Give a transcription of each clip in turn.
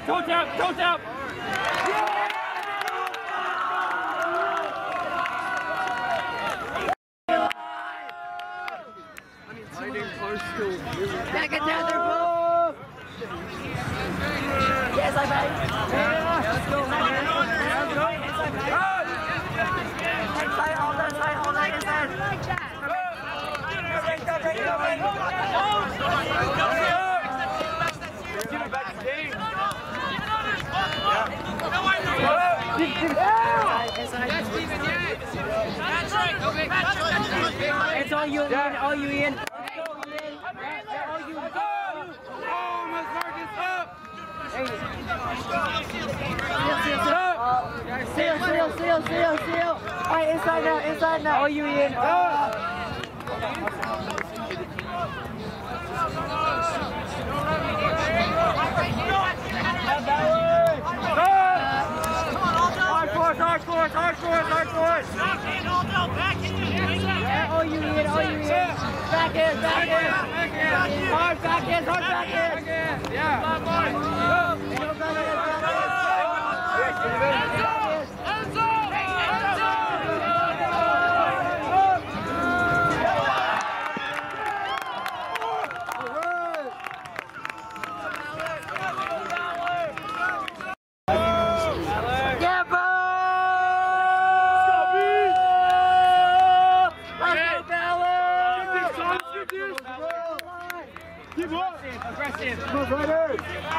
Toe tap! Toe tap! Back it down there, bro. Yes, I bet. Let's go. Inside, hold that, inside, hold that, inside. It's all you, Ian. All you, Ian. Seal. Alright, inside now. Oh, you in. Hard course. Back in. Yeah, all you in. Back in. Hard back in. Yeah. Aggressive. Come on, Riders.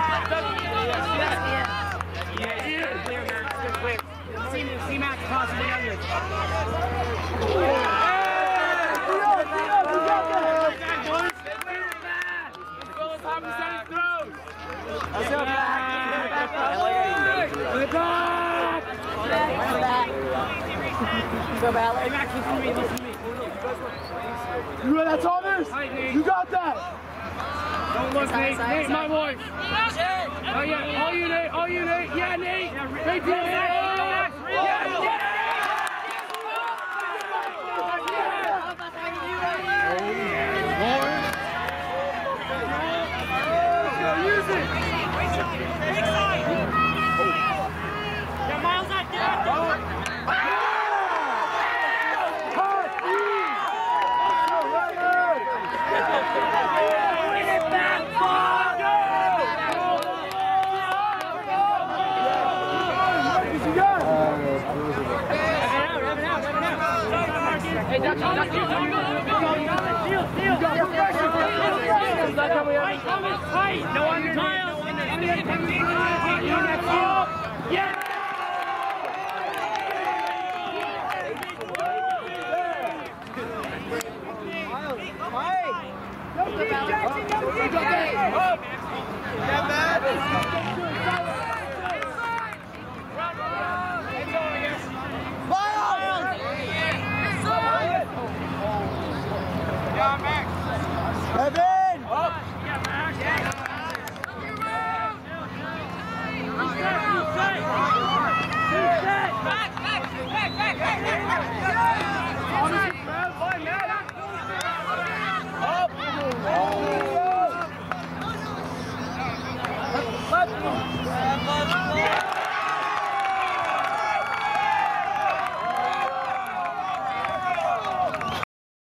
Clear, man. Good quick. See Max possibly on you. Go Ballard. Hey, Max, listen to me. You ready, Thomas? You got that. Don't look, Nate. Nate, my voice. Oh, yeah. All you, Nate. Yeah, Nate. Right to Nate. Use it. Yeah, Miles out there. Hey, Ducky, no yeah! Evan!